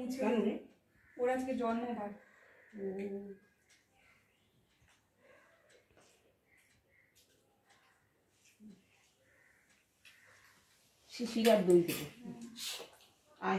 নিচে। কেন রে? ওর আজকে জন্মবার। শিশির আর দই দেবো। আয়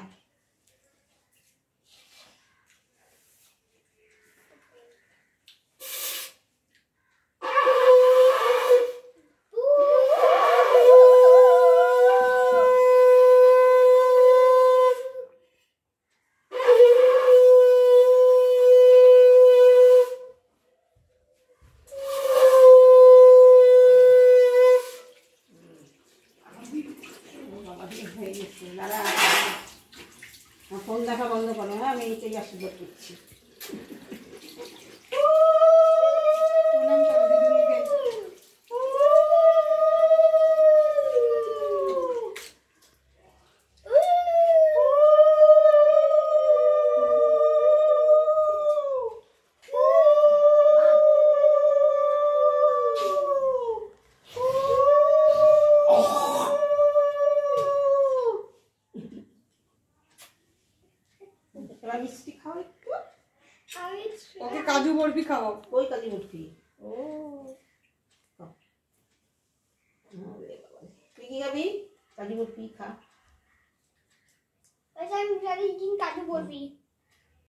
ফোন দেখা বন্ধ করো। হ্যাঁ, আমি নিচে আশীর্বাদ করছি। মিষ্টি খাও একটু। ওকে কাজু বরফি খাওয়াও। ওই কাজু বরফি। ও তুই কি খাবি? কাজু বরফি খা। আমি কাজু বরফি।